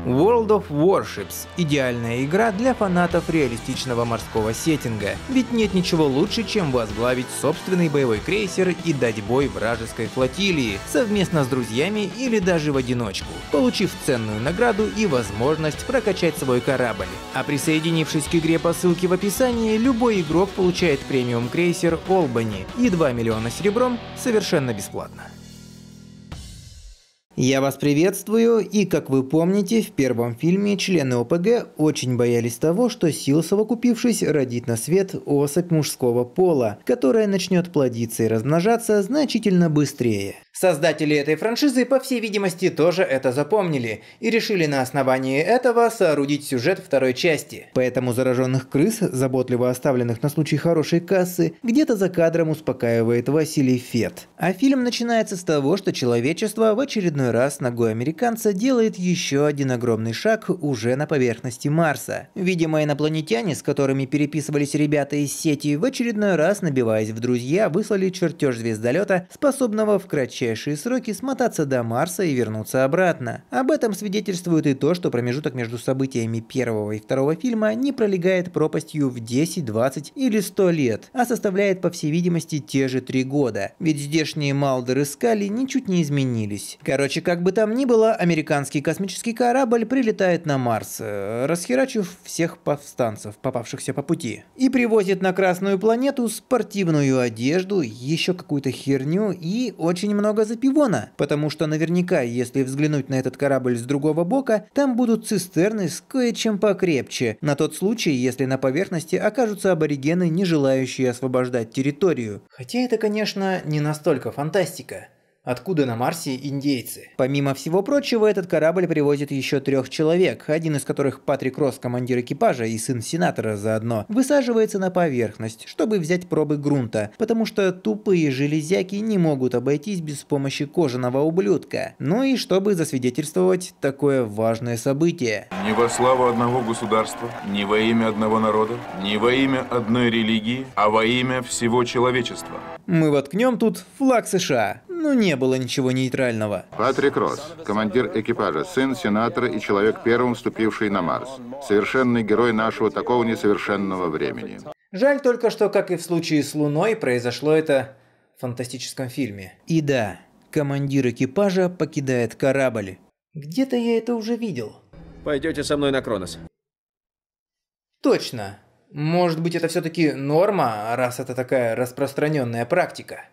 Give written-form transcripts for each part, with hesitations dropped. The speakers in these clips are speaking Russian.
World of Warships – идеальная игра для фанатов реалистичного морского сеттинга, ведь нет ничего лучше, чем возглавить собственный боевой крейсер и дать бой вражеской флотилии совместно с друзьями или даже в одиночку, получив ценную награду и возможность прокачать свой корабль. А присоединившись к игре по ссылке в описании, любой игрок получает премиум крейсер Олбани и 2 миллиона серебром совершенно бесплатно. Я вас приветствую, и как вы помните, в первом фильме члены ОПГ очень боялись того, что сила, совокупившись, родит на свет особь мужского пола, которая начнет плодиться и размножаться значительно быстрее. Создатели этой франшизы, по всей видимости, тоже это запомнили и решили на основании этого соорудить сюжет второй части. Поэтому зараженных крыс, заботливо оставленных на случай хорошей кассы, где-то за кадром успокаивает Василий Фет. А фильм начинается с того, что человечество в очередной раз ногой американца делает еще один огромный шаг уже на поверхности Марса. Видимо, инопланетяне, с которыми переписывались ребята из сети, в очередной раз, набиваясь в друзья, выслали чертеж звездолета, способного в кратчайшие сроки смотаться до Марса и вернуться обратно. Об этом свидетельствует и то, что промежуток между событиями первого и второго фильма не пролегает пропастью в 10, 20 или 100 лет, а составляет, по всей видимости, те же 3 года. Ведь здешние Малдер и Скали ничуть не изменились. Короче, как бы там ни было, американский космический корабль прилетает на Марс, расхерачив всех повстанцев, попавшихся по пути, и привозит на Красную планету спортивную одежду, еще какую-то херню и очень много запивона, потому что наверняка, если взглянуть на этот корабль с другого бока, там будут цистерны с кое-чем покрепче, на тот случай, если на поверхности окажутся аборигены, не желающие освобождать территорию. Хотя это, конечно, не настолько фантастика. Откуда на Марсе индейцы? Помимо всего прочего, этот корабль привозит еще 3 человек, один из которых Патрик Росс, командир экипажа и сын сенатора заодно, высаживается на поверхность, чтобы взять пробы грунта, потому что тупые железяки не могут обойтись без помощи кожаного ублюдка. Ну и чтобы засвидетельствовать такое важное событие. Не во славу одного государства, не во имя одного народа, не во имя одной религии, а во имя всего человечества. Мы воткнем тут флаг США. Ну, не было ничего нейтрального. Патрик Росс, командир экипажа, сын сенатора и человек, первым вступивший на Марс. Совершенный герой нашего такого несовершенного времени. Жаль только, что, как и в случае с Луной, произошло это в фантастическом фильме. И да, командир экипажа покидает корабль. Где-то я это уже видел. Пойдете со мной на Кронос. Точно. Может быть, это все-таки норма, раз это такая распространенная практика.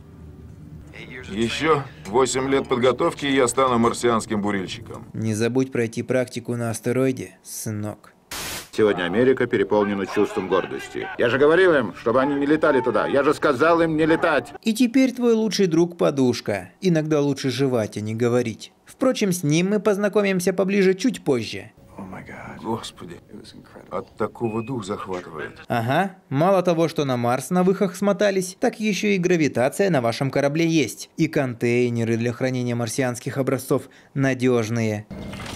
Еще 8 лет подготовки, и я стану марсианским бурильщиком. Не забудь пройти практику на астероиде, сынок. Сегодня Америка переполнена чувством гордости. Я же говорил им, чтобы они не летали туда. Я же сказал им не летать. И теперь твой лучший друг подушка. Иногда лучше жевать, а не говорить. Впрочем, с ним мы познакомимся поближе чуть позже. Господи, от такого дух захватывает. Ага, мало того, что на Марс на выхах смотались, так еще и гравитация на вашем корабле есть. И контейнеры для хранения марсианских образцов надежные.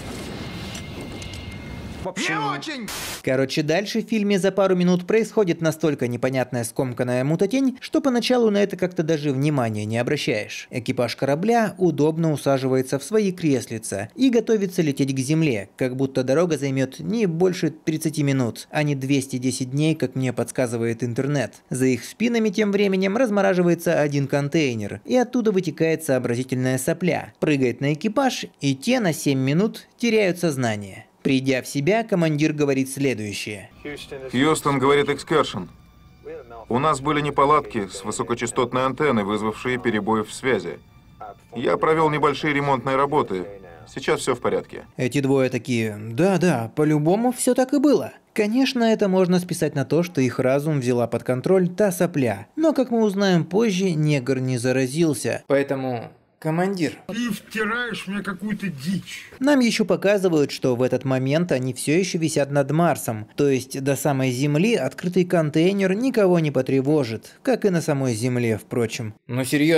Короче, дальше в фильме за пару минут происходит настолько непонятная скомканная мутатень, что поначалу на это как-то даже внимания не обращаешь. Экипаж корабля удобно усаживается в свои креслица и готовится лететь к земле, как будто дорога займет не больше 30 минут, а не 210 дней, как мне подсказывает интернет. За их спинами тем временем размораживается один контейнер, и оттуда вытекает сообразительная сопля, прыгает на экипаж, и те на 7 минут теряют сознание. Придя в себя, командир говорит следующее. Хьюстон, говорит Экскершн. У нас были неполадки с высокочастотной антенной, вызвавшие перебои в связи. Я провел небольшие ремонтные работы. Сейчас все в порядке. Эти двое такие: да, по-любому все так и было. Конечно, это можно списать на то, что их разум взяла под контроль та сопля. Но, как мы узнаем позже, негр не заразился. Поэтому... Командир. Ты втираешь мне какую-то дичь. Нам еще показывают, что в этот момент они все еще висят над Марсом. То есть до самой Земли открытый контейнер никого не потревожит. Как и на самой Земле, впрочем. Ну серьезно.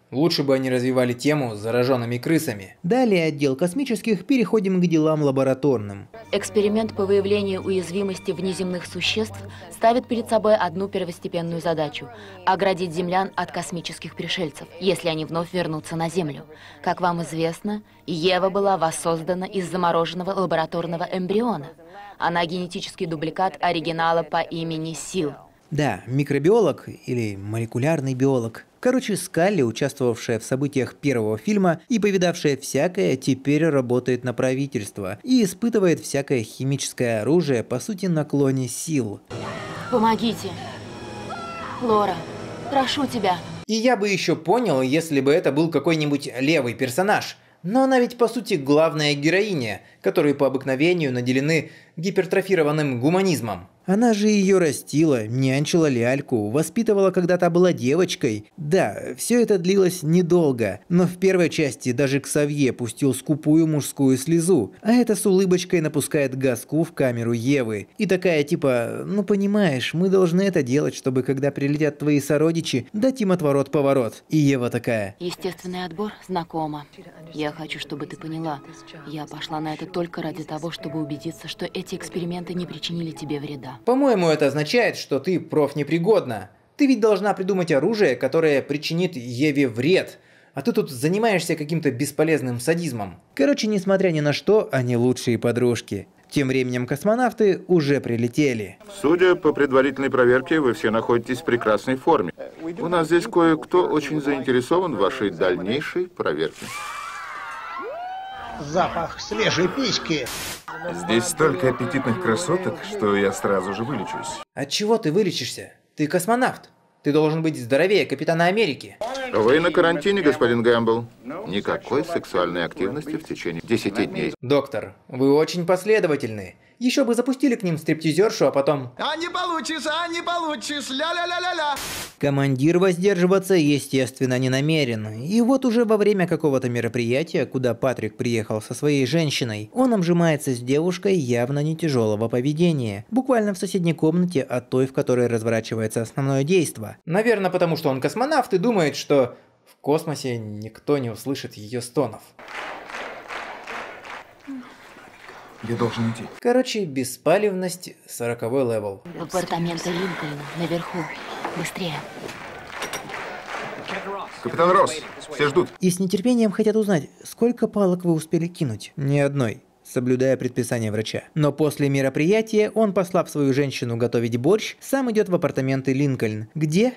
Лучше бы они развивали тему с зараженными крысами. Далее отдел космических, переходим к делам лабораторным. Эксперимент по выявлению уязвимости внеземных существ ставит перед собой одну первостепенную задачу – оградить землян от космических пришельцев, если они вновь вернутся на Землю. Как вам известно, Ева была воссоздана из замороженного лабораторного эмбриона. Она генетический дубликат оригинала по имени Сил. Да, микробиолог или молекулярный биолог. Короче, Скалли, участвовавшая в событиях первого фильма и повидавшая всякое, теперь работает на правительство и испытывает всякое химическое оружие, по сути, на клоне Сил. Помогите. Лора, прошу тебя. И я бы еще понял, если бы это был какой-нибудь левый персонаж. Но она ведь, по сути, главная героиня, которые по обыкновению наделены гипертрофированным гуманизмом. Она же ее растила, нянчила ляльку, воспитывала, когда та была девочкой. Да, все это длилось недолго, но в первой части даже Ксавье пустил скупую мужскую слезу, а это с улыбочкой напускает Гаску в камеру Евы. И такая типа, ну понимаешь, мы должны это делать, чтобы когда прилетят твои сородичи, дать им отворот-поворот. И Ева такая: естественный отбор знакомо. Я хочу, чтобы ты поняла, я пошла на это только ради того, чтобы убедиться, что эти эксперименты не причинили тебе вреда. По-моему, это означает, что ты профнепригодна. Ты ведь должна придумать оружие, которое причинит Еве вред. А ты тут занимаешься каким-то бесполезным садизмом. Короче, несмотря ни на что, они лучшие подружки. Тем временем космонавты уже прилетели. Судя по предварительной проверке, вы все находитесь в прекрасной форме. У нас здесь кое-кто очень заинтересован в вашей дальнейшей проверке. Запах свежей письки. Здесь столько аппетитных красоток, что я сразу же вылечусь. От чего ты вылечишься? Ты космонавт. Ты должен быть здоровее Капитана Америки. Вы на карантине, господин Гэмбл. Никакой сексуальной активности в течение 10 дней. Доктор, вы очень последовательны. Еще бы запустили к ним стриптизершу, а потом... Не получишь, ля-ля-ля-ля-ля. Командир воздерживаться, естественно, не намерен. И вот уже во время какого-то мероприятия, куда Патрик приехал со своей женщиной, он обжимается с девушкой явно не тяжелого поведения. Буквально в соседней комнате от той, в которой разворачивается основное действо. Наверное, потому что он космонавт и думает, что в космосе никто не услышит ее стонов. Я должен идти. Короче, беспалевность 40-й левел. В апартаменты Линкольна, наверху. Быстрее. Капитан Росс, все ждут. И с нетерпением хотят узнать, сколько палок вы успели кинуть. Ни одной, соблюдая предписание врача. Но после мероприятия он, послав свою женщину готовить борщ, сам идет в апартаменты Линкольн, где...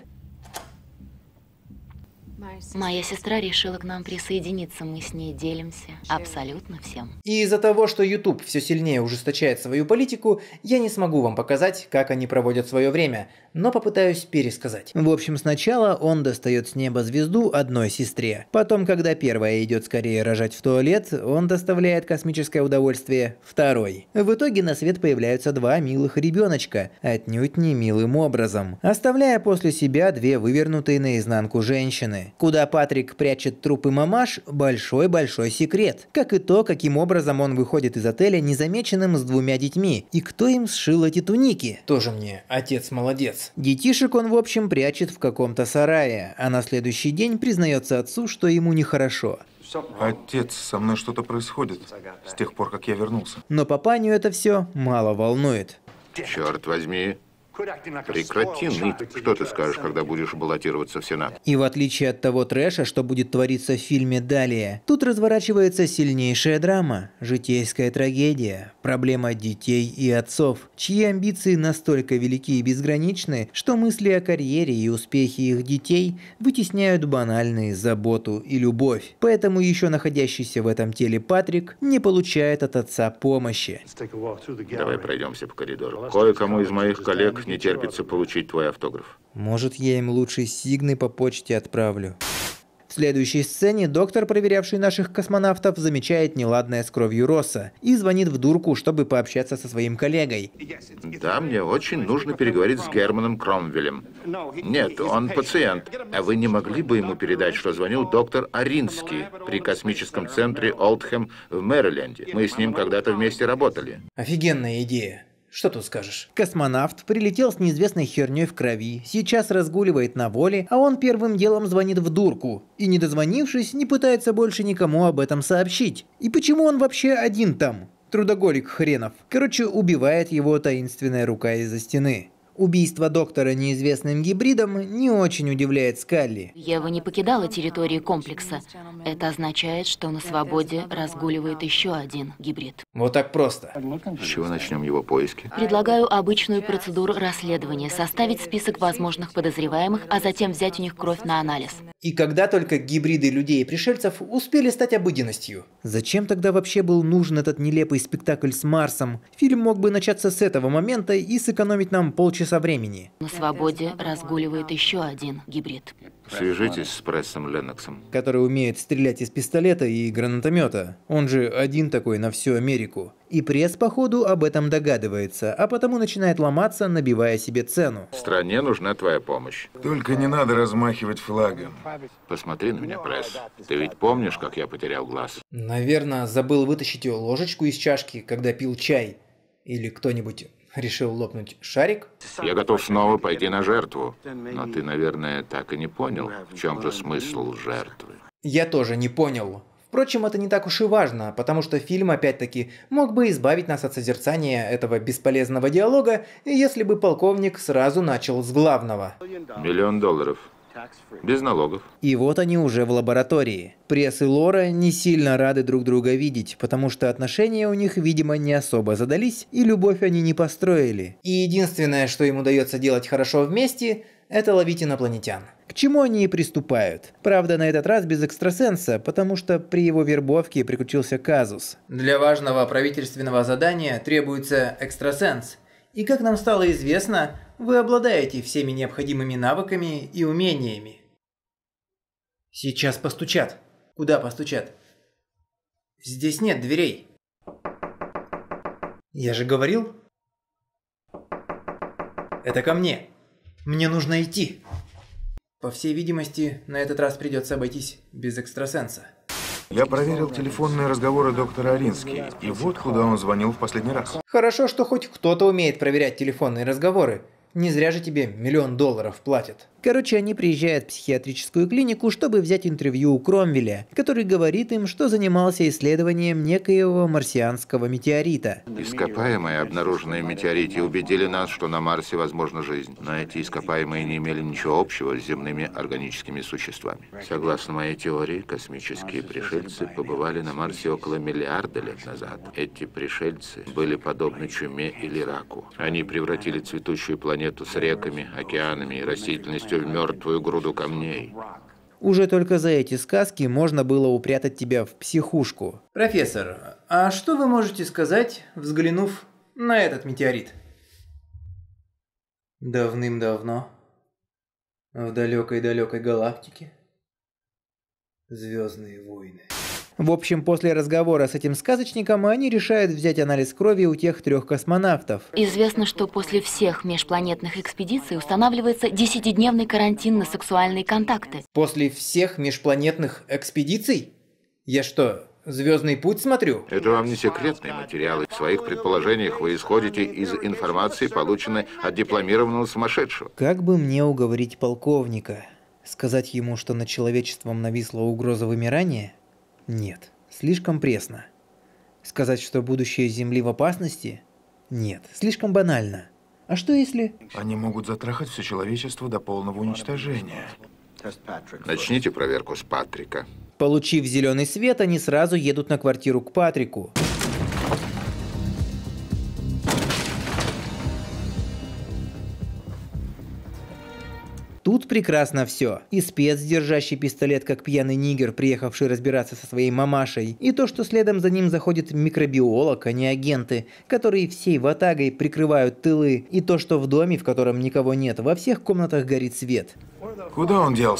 Моя сестра решила к нам присоединиться, мы с ней делимся абсолютно всем. И из-за того, что YouTube все сильнее ужесточает свою политику, я не смогу вам показать, как они проводят свое время, но попытаюсь пересказать. В общем, сначала он достает с неба звезду одной сестре. Потом, когда первая идет скорее рожать в туалет, он доставляет космическое удовольствие второй. В итоге на свет появляются два милых ребеночка, отнюдь не милым образом, оставляя после себя две вывернутые наизнанку женщины. Куда Патрик прячет трупы мамаш – большой-большой секрет. Как и то, каким образом он выходит из отеля незамеченным с двумя детьми. И кто им сшил эти туники? Тоже мне отец молодец. Детишек он, в общем, прячет в каком-то сарае, а на следующий день признается отцу, что ему нехорошо. Отец, со мной что-то происходит с тех пор, как я вернулся. Но папаню это все мало волнует. Черт возьми. Прекрати ныть. Что ты скажешь, когда будешь баллотироваться в Сенат? И в отличие от того трэша, что будет твориться в фильме далее, тут разворачивается сильнейшая драма, житейская трагедия, проблема детей и отцов, чьи амбиции настолько велики и безграничны, что мысли о карьере и успехе их детей вытесняют банальные заботу и любовь. Поэтому еще находящийся в этом теле Патрик не получает от отца помощи. Давай пройдемся по коридору. Кое-кому из моих коллег не терпится получить твой автограф. Может, я им лучше сигны по почте отправлю. В следующей сцене доктор, проверявший наших космонавтов, замечает неладное с кровью Росса и звонит в дурку, чтобы пообщаться со своим коллегой. Да, мне очень нужно переговорить с Германом Кромвелем. Нет, он пациент. А вы не могли бы ему передать, что звонил доктор Аринский при космическом центре Олдхэм в Мэриленде? Мы с ним когда-то вместе работали. Офигенная идея. Что тут скажешь? Космонавт прилетел с неизвестной херней в крови, сейчас разгуливает на воле, а он первым делом звонит в дурку. И не дозвонившись, не пытается больше никому об этом сообщить. И почему он вообще один там? Трудоголик хренов. Короче, убивает его таинственная рука из-за стены. Убийство доктора неизвестным гибридом не очень удивляет Скалли. Ева не покидала территории комплекса. Это означает, что на свободе разгуливает еще один гибрид. Вот так просто. С чего начнем его поиски? Предлагаю обычную процедуру расследования, составить список возможных подозреваемых, а затем взять у них кровь на анализ. И когда только гибриды людей и пришельцев успели стать обыденностью? Зачем тогда вообще был нужен этот нелепый спектакль с Марсом? Фильм мог бы начаться с этого момента и сэкономить нам полчаса времени. На свободе разгуливает еще один гибрид. Свяжитесь с Прессом Ленноксом. Который умеет стрелять из пистолета и гранатомета. Он же один такой на всю Америку. И пресс, походу, об этом догадывается, а потому начинает ломаться, набивая себе цену. Стране нужна твоя помощь. Только не надо размахивать флагом. Посмотри на меня, Пресс. Ты ведь помнишь, как я потерял глаз? Наверное, забыл вытащить ложечку из чашки, когда пил чай. Или кто-нибудь решил лопнуть шарик? Я готов снова пойти на жертву. Но ты, наверное, так и не понял, в чем же смысл жертвы. Я тоже не понял. Впрочем, это не так уж и важно, потому что фильм, опять-таки, мог бы избавить нас от созерцания этого бесполезного диалога, если бы полковник сразу начал с главного. $1 миллион. Без налогов. И вот они уже в лаборатории. Пресс и Лора не сильно рады друг друга видеть, потому что отношения у них, видимо, не особо задались, и любовь они не построили. И единственное, что им удается делать хорошо вместе, это ловить инопланетян. К чему они и приступают. Правда, на этот раз без экстрасенса, потому что при его вербовке приключился казус. Для важного правительственного задания требуется экстрасенс. И как нам стало известно, вы обладаете всеми необходимыми навыками и умениями. Сейчас постучат. Куда постучат? Здесь нет дверей. Я же говорил. Это ко мне. Мне нужно идти. По всей видимости, на этот раз придется обойтись без экстрасенса. Я проверил телефонные разговоры доктора Арински, и вот куда он звонил в последний раз. Хорошо, что хоть кто-то умеет проверять телефонные разговоры. Не зря же тебе $1 миллион платят. Короче, они приезжают в психиатрическую клинику, чтобы взять интервью у Кромвеля, который говорит им, что занимался исследованием некоего марсианского метеорита. Ископаемые, обнаруженные в метеорите, убедили нас, что на Марсе возможна жизнь. Но эти ископаемые не имели ничего общего с земными органическими существами. Согласно моей теории, космические пришельцы побывали на Марсе около миллиарда лет назад. Эти пришельцы были подобны чуме или раку. Они превратили цветущую планету с реками, океанами и растительностью в мертвую груду камней. Уже только за эти сказки можно было упрятать тебя в психушку. Профессор, а что вы можете сказать, взглянув на этот метеорит? Давным-давно, в далекой-далекой галактике, Звездные войны. В общем, после разговора с этим сказочником они решают взять анализ крови у тех 3 космонавтов. Известно, что после всех межпланетных экспедиций устанавливается 10-дневный карантин на сексуальные контакты. После всех межпланетных экспедиций? Я что, «Звездный путь» смотрю? Это вам не секретные материалы. В своих предположениях вы исходите из информации, полученной от дипломированного сумасшедшего. Как бы мне уговорить полковника? Сказать ему, что над человечеством нависла угроза вымирания? Нет, слишком пресно. Сказать, что будущее Земли в опасности? Нет, слишком банально. А что если... Они могут затрахать все человечество до полного уничтожения. Начните проверку с Патрика. Получив зеленый свет, они сразу едут на квартиру к Патрику. Тут прекрасно все. И спец, держащий пистолет, как пьяный нигер, приехавший разбираться со своей мамашей, и то, что следом за ним заходит микробиолог, а не агенты, которые всей ватагой прикрывают тылы, и то, что в доме, в котором никого нет, во всех комнатах горит свет. Куда он делся?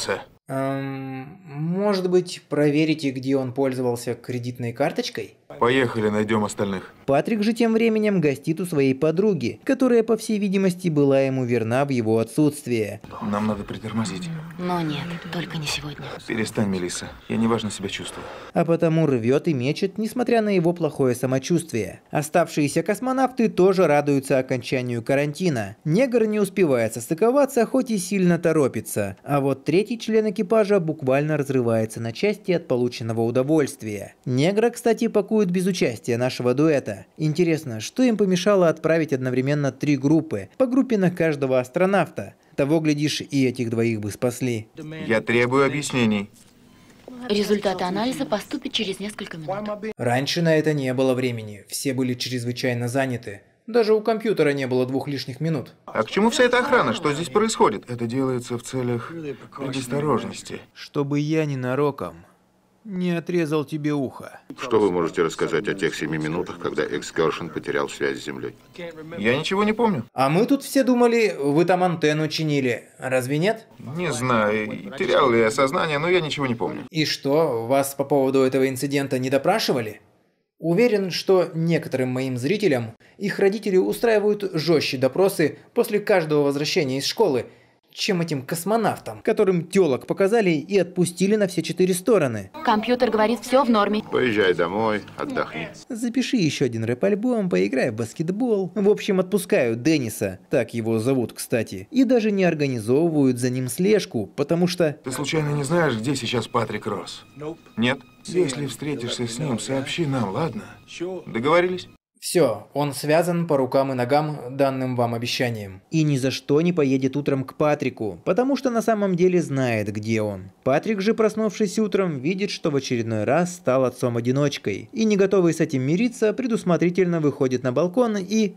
Может быть, проверите, где он пользовался кредитной карточкой? Поехали, найдем остальных. Патрик же тем временем гостит у своей подруги, которая, по всей видимости, была ему верна в его отсутствие. Нам надо притормозить. Но нет, только не сегодня. Перестань, Мелисса. Я неважно себя чувствую. А потому рвет и мечет, несмотря на его плохое самочувствие. Оставшиеся космонавты тоже радуются окончанию карантина. Негр не успевает состыковаться, хоть и сильно торопится. А вот третий член экипажа буквально разрывается на части от полученного удовольствия. Негра, кстати, пакуют без участия нашего дуэта. Интересно, что им помешало отправить одновременно 3 группы, по группе на каждого астронавта? Того, глядишь, и этих двоих бы спасли. Я требую объяснений. Результаты анализа поступят через несколько минут. Раньше на это не было времени, все были чрезвычайно заняты. Даже у компьютера не было 2 лишних минут. А к чему вся эта охрана? Что здесь происходит? Это делается в целях предосторожности. Чтобы я ненароком не отрезал тебе ухо. Что вы можете рассказать о тех 7 минутах, когда Экскершн потерял связь с Землей? Я ничего не помню. А мы тут все думали, вы там антенну чинили. Разве нет? Не знаю, терял ли я сознание, но я ничего не помню. И что, вас по поводу этого инцидента не допрашивали? Уверен, что некоторым моим зрителям их родители устраивают жестче допросы после каждого возвращения из школы, чем этим космонавтам, которым тёлок показали и отпустили на все 4 стороны. Компьютер говорит, все в норме. Поезжай домой, отдохни. Запиши еще один рэп-альбом, поиграй в баскетбол. В общем, отпускают Денниса, так его зовут, кстати, и даже не организовывают за ним слежку, потому что... Ты случайно не знаешь, где сейчас Патрик Росс? Нет? Если встретишься с ним, сообщи нам, ладно? Договорились? Все, он связан по рукам и ногам данным вам обещанием. И ни за что не поедет утром к Патрику, потому что на самом деле знает, где он. Патрик же, проснувшись утром, видит, что в очередной раз стал отцом-одиночкой. И не готовый с этим мириться, предусмотрительно выходит на балкон и...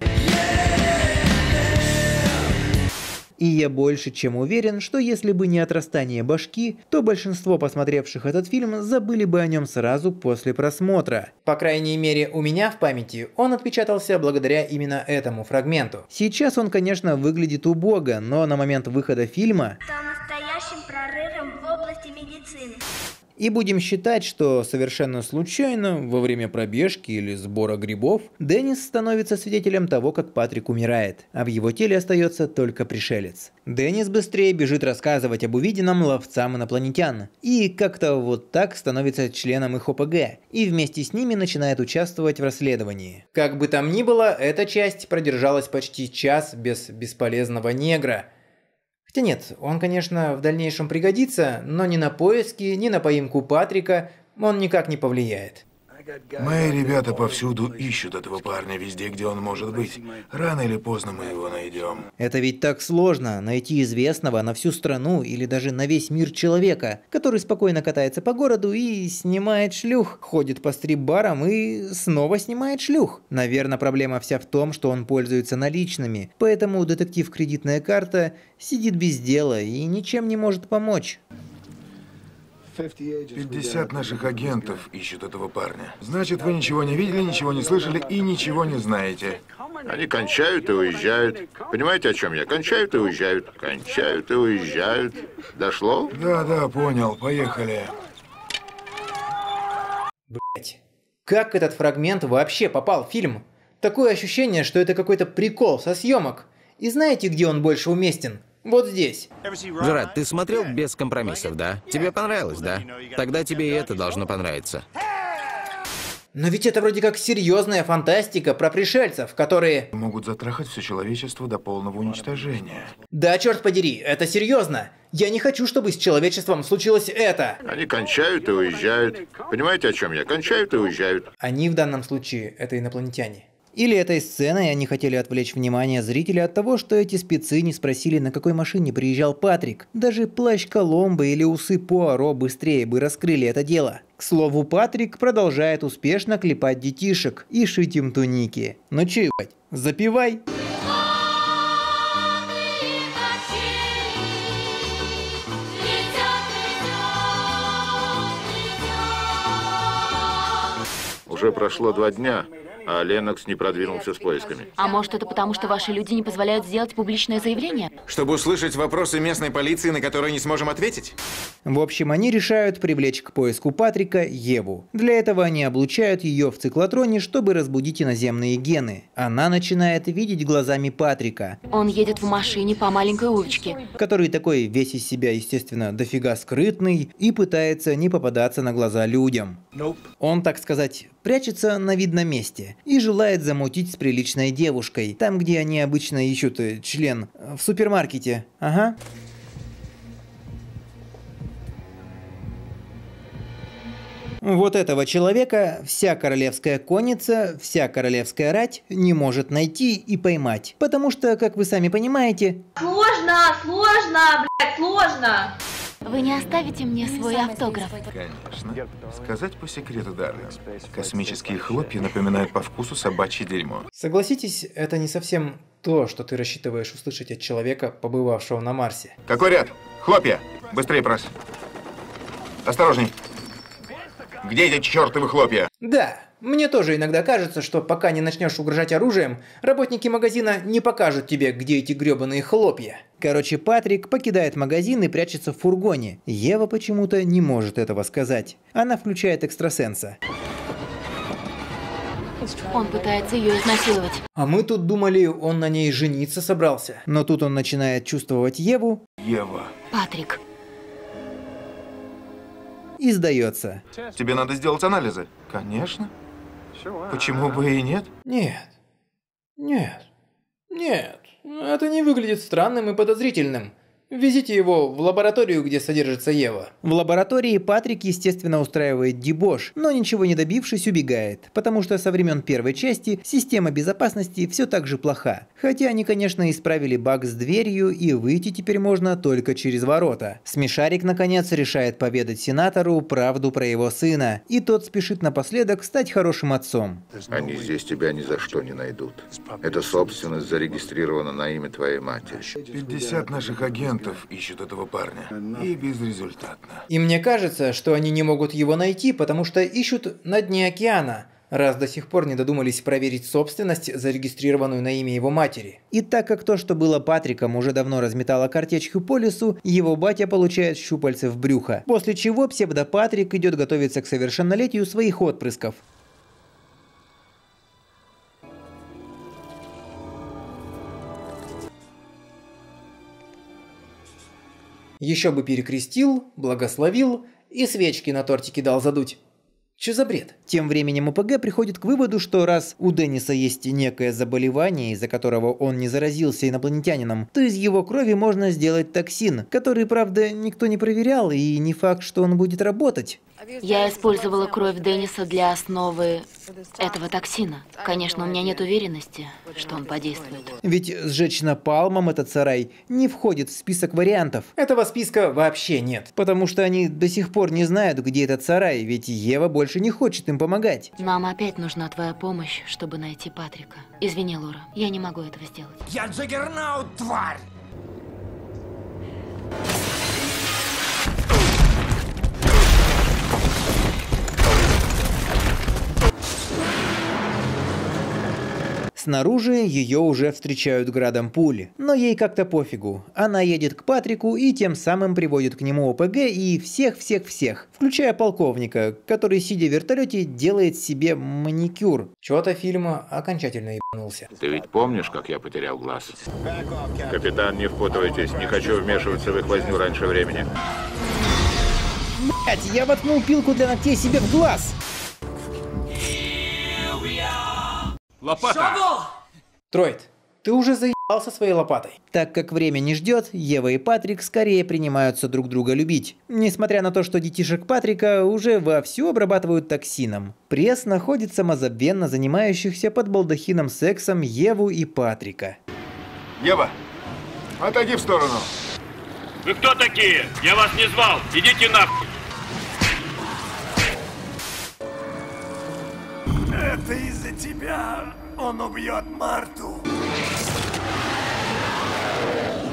И я больше чем уверен, что если бы не отрастание башки, то большинство посмотревших этот фильм забыли бы о нем сразу после просмотра. По крайней мере, у меня в памяти он отпечатался благодаря именно этому фрагменту. Сейчас он, конечно, выглядит убого, но на момент выхода фильма... стал настоящим прорывом в области медицины. И будем считать, что совершенно случайно, во время пробежки или сбора грибов, Деннис становится свидетелем того, как Патрик умирает, а в его теле остается только пришелец. Деннис быстрее бежит рассказывать об увиденном ловцам инопланетян, и как-то вот так становится членом их ОПГ, и вместе с ними начинает участвовать в расследовании. Как бы там ни было, эта часть продержалась почти час без бесполезного негра. Хотя нет, он, конечно, в дальнейшем пригодится, но ни на поиски, ни на поимку Патрика он никак не повлияет. Мои ребята повсюду ищут этого парня везде, где он может быть. Рано или поздно мы его найдем. Это ведь так сложно, найти известного на всю страну или даже на весь мир человека, который спокойно катается по городу и снимает шлюх, ходит по стрип-барам и снова снимает шлюх. Наверное, проблема вся в том, что он пользуется наличными, поэтому детектив «Кредитная карта» сидит без дела и ничем не может помочь. 50 наших агентов ищут этого парня. Значит, вы ничего не видели, ничего не слышали и ничего не знаете. Они кончают и уезжают. Понимаете, о чем я? Кончают и уезжают. Кончают и уезжают. Дошло? Да, понял. Поехали. Блять. Как этот фрагмент вообще попал в фильм? Такое ощущение, что это какой-то прикол со съемок. И знаете, где он больше уместен? Вот здесь. Джерард, ты смотрел «Без компромиссов», да? Тебе понравилось, да? Тогда тебе и это должно понравиться. Но ведь это вроде как серьезная фантастика про пришельцев, которые... Могут затрахать все человечество до полного уничтожения. Да, черт подери, это серьезно. Я не хочу, чтобы с человечеством случилось это. Они кончают и уезжают. Понимаете, о чем я? Кончают и уезжают. Они в данном случае это инопланетяне. Или этой сценой они хотели отвлечь внимание зрителя от того, что эти спецы не спросили, на какой машине приезжал Патрик. Даже плащ Коломбо или усы Пуаро быстрее бы раскрыли это дело. К слову, Патрик продолжает успешно клепать детишек и шить им туники. Ну че, ебать, запивай! Уже прошло 2 дня. а Леннокс не продвинулся с поисками. А может, это потому, что ваши люди не позволяют сделать публичное заявление? Чтобы услышать вопросы местной полиции, на которые не сможем ответить? В общем, они решают привлечь к поиску Патрика Еву. Для этого они облучают ее в циклотроне, чтобы разбудить иноземные гены. Она начинает видеть глазами Патрика. Он едет в машине по маленькой улочке. Который такой весь из себя, естественно, дофига скрытный и пытается не попадаться на глаза людям. Он, так сказать, прячется на видном месте и желает замутить с приличной девушкой, там, где они обычно ищут член, в супермаркете. Ага. Вот этого человека вся королевская конница, вся королевская рать не может найти и поймать. Потому что, как вы сами понимаете... Сложно, блядь, сложно! Вы не оставите мне свой автограф? Конечно. Сказать по секрету, Дарлин, космические хлопья напоминают по вкусу собачье дерьмо. Согласитесь, это не совсем то, что ты рассчитываешь услышать от человека, побывавшего на Марсе. Какой ряд? Хлопья! Быстрее, прос. Осторожней. Где эти чертовы хлопья? Да, мне тоже иногда кажется, что пока не начнешь угрожать оружием, работники магазина не покажут тебе, где эти гребаные хлопья. Короче, Патрик покидает магазин и прячется в фургоне. Ева почему-то не может этого сказать. Она включает экстрасенса. Он пытается ее изнасиловать. А мы тут думали, он на ней жениться собрался. Но тут он начинает чувствовать Еву. Ева. Патрик. И сдается. Тебе надо сделать анализы. Конечно. Почему бы и нет? Нет. Нет. Нет. Это не выглядит странным и подозрительным. Везите его в лабораторию, где содержится Ева. В лаборатории Патрик, естественно, устраивает дебош, но ничего не добившись, убегает. Потому что со времен первой части система безопасности все так же плоха. Хотя они, конечно, исправили баг с дверью, и выйти теперь можно только через ворота. Смешарик, наконец, решает поведать сенатору правду про его сына. И тот спешит напоследок стать хорошим отцом. Они здесь тебя ни за что не найдут. Эта собственность зарегистрирована на имя твоей матери. 50 наших агентов ищут этого парня. И безрезультатно. И мне кажется, что они не могут его найти, потому что ищут на дне океана, раз до сих пор не додумались проверить собственность, зарегистрированную на имя его матери. И так как то, что было Патриком, уже давно разметало картечью по лесу, его батя получает щупальце в брюхо. После чего псевдо-Патрик идет готовиться к совершеннолетию своих отпрысков. Еще бы перекрестил, благословил и свечки на тортике дал задуть. Чё за бред? Тем временем ОПГ приходит к выводу, что раз у Денниса есть некое заболевание, из-за которого он не заразился инопланетянином, то из его крови можно сделать токсин, который, правда, никто не проверял, и не факт, что он будет работать. Я использовала кровь Денниса для основы этого токсина. Конечно, у меня нет уверенности, что он подействует. Ведь сжечь напалмом этот сарай не входит в список вариантов. Этого списка вообще нет. Потому что они до сих пор не знают, где этот сарай, ведь Ева больше не хочет им помогать. Нам опять нужна твоя помощь, чтобы найти Патрика. Извини, Лора, я не могу этого сделать. Я Джаггернаут, тварь! Снаружи ее уже встречают градом пуль, но ей как-то пофигу. Она едет к Патрику и тем самым приводит к нему ОПГ и всех-всех-всех, включая полковника, который, сидя в вертолете, делает себе маникюр. Чё-то фильм окончательно ебанулся. Ты ведь помнишь, как я потерял глаз? Капитан, не впутывайтесь, не хочу вмешиваться в их возню раньше времени. Блять, я воткнул пилку для ногтей себе в глаз! Лопата! Троид, ты уже заебался своей лопатой. Так как время не ждет, Ева и Патрик скорее принимаются друг друга любить. Несмотря на то, что детишек Патрика уже вовсю обрабатывают токсином. Пресс находит самозабвенно занимающихся под балдахином сексом Еву и Патрика. Ева, отойди в сторону. Вы кто такие? Я вас не звал. Идите нахуй. Это из-за тебя он убьет Марту.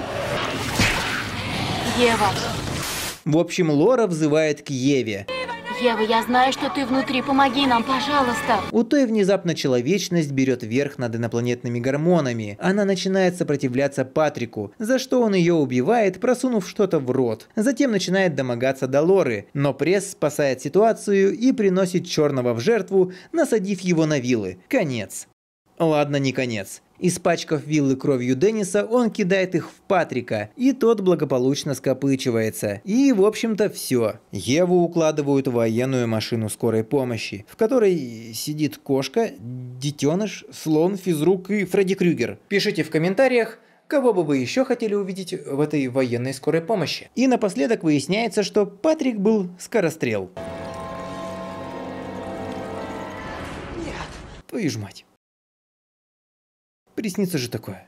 Ева. В общем, Лора взывает к Еве. Ева, я знаю, что ты внутри. Помоги нам, пожалуйста. У той внезапно человечность берет верх над инопланетными гормонами. Она начинает сопротивляться Патрику, за что он ее убивает, просунув что-то в рот. Затем начинает домогаться до Лоры, но пресс спасает ситуацию и приносит черного в жертву, насадив его на вилы. Конец. Ладно, не конец. Испачкав виллы кровью Денниса, он кидает их в Патрика, и тот благополучно скопычивается. И, в общем-то, все. Еву укладывают в военную машину скорой помощи, в которой сидит кошка, детеныш, слон, физрук и Фредди Крюгер. Пишите в комментариях, кого бы вы еще хотели увидеть в этой военной скорой помощи. И напоследок выясняется, что Патрик был скорострел. Нет. Твою ж мать. Приснится же такое.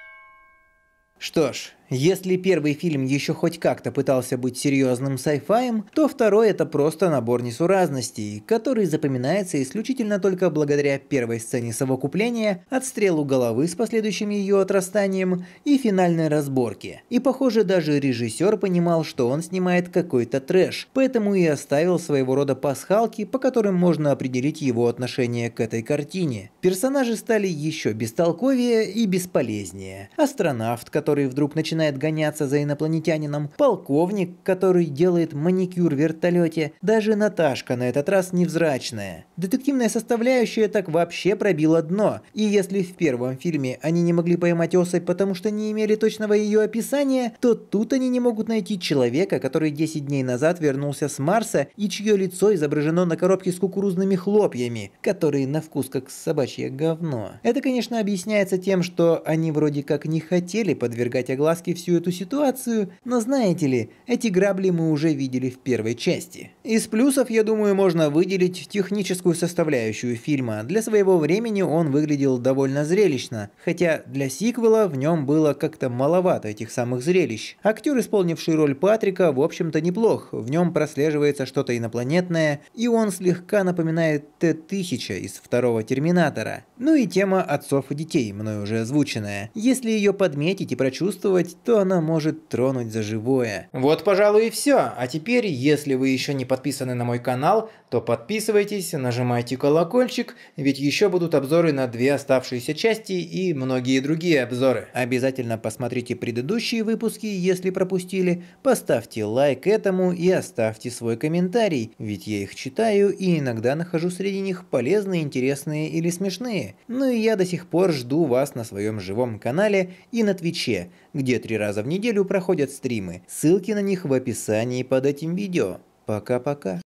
Что ж, если первый фильм еще хоть как-то пытался быть серьезным сайфаем, то второй это просто набор несуразностей, который запоминается исключительно только благодаря первой сцене совокупления, отстрелу головы с последующим ее отрастанием и финальной разборке. И похоже, даже режиссер понимал, что он снимает какой-то трэш, поэтому и оставил своего рода пасхалки, по которым можно определить его отношение к этой картине. Персонажи стали еще бестолковее и бесполезнее. Астронавт, который вдруг начинает гоняться за инопланетянином, полковник, который делает маникюр в вертолете, даже Наташка на этот раз невзрачная. Детективная составляющая так вообще пробила дно, и если в первом фильме они не могли поймать особь, потому что не имели точного ее описания, то тут они не могут найти человека, который 10 дней назад вернулся с Марса и чье лицо изображено на коробке с кукурузными хлопьями, которые на вкус как собачье говно. Это, конечно, объясняется тем, что они вроде как не хотели подвергать огласке всю эту ситуацию, но знаете ли, эти грабли мы уже видели в первой части. Из плюсов, я думаю, можно выделить техническую составляющую фильма. Для своего времени он выглядел довольно зрелищно, хотя для сиквела в нем было как-то маловато этих самых зрелищ. Актер, исполнивший роль Патрика, в общем-то неплох, в нем прослеживается что-то инопланетное, и он слегка напоминает Т-1000 из второго Терминатора. Ну и тема отцов и детей, мной уже озвученная. Если ее подметить и прочувствовать, то она может тронуть за живое. Вот, пожалуй, и все. А теперь, если вы еще не подписаны на мой канал, то подписывайтесь, нажимайте колокольчик, ведь еще будут обзоры на 2 оставшиеся части и многие другие обзоры. Обязательно посмотрите предыдущие выпуски, если пропустили, поставьте лайк этому и оставьте свой комментарий, ведь я их читаю и иногда нахожу среди них полезные, интересные или смешные. Ну и я до сих пор жду вас на своем живом канале и на Твиче, где 3 раза в неделю проходят стримы. Ссылки на них в описании под этим видео. Пока-пока.